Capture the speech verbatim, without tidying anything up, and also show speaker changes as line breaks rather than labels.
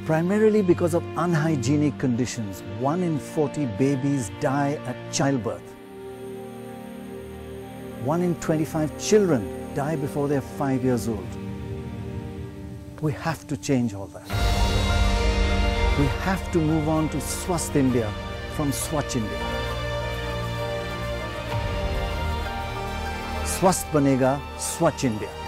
Primarily because of unhygienic conditions, one in forty babies die at childbirth. One in twenty-five children die before they're five years old. We have to change all that. We have to move on to Swasth India from Swachh India. Swasth Banega, Swachh India.